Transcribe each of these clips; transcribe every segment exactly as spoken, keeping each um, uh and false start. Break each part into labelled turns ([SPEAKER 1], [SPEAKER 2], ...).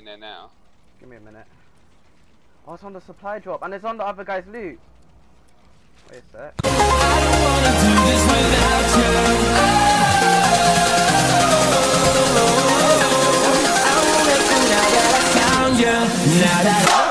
[SPEAKER 1] there now.
[SPEAKER 2] Give me a minute. Oh, it's on the supply drop, and it's on the other guy's loot. Wait a sec. I don't wanna do this without you. I won't let you now that I found you. Now that I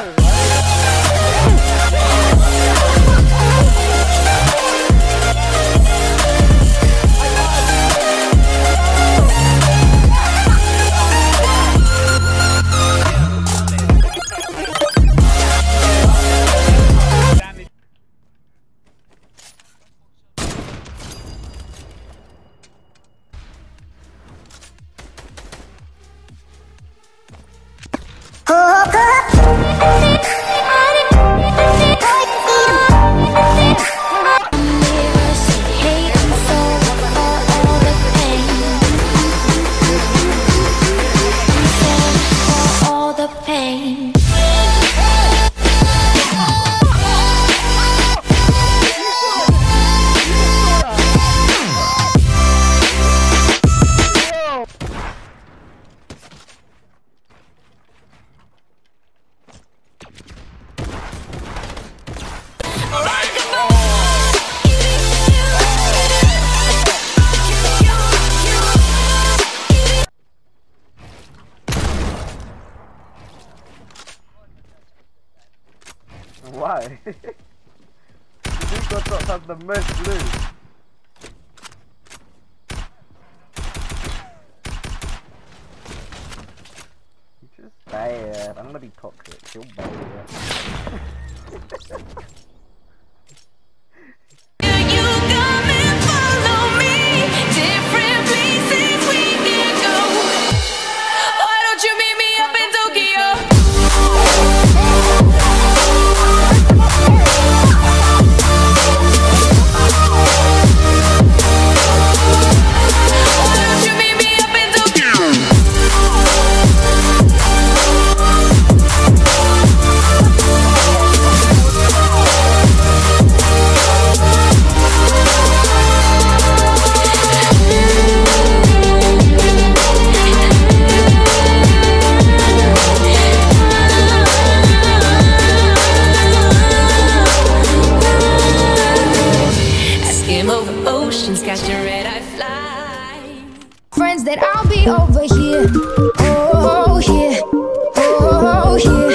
[SPEAKER 2] Why? These guys have the most loot. You're just bad. I'm gonna be toxic. You're bad.
[SPEAKER 3] Friends that I'll be over here, oh, here, oh, here.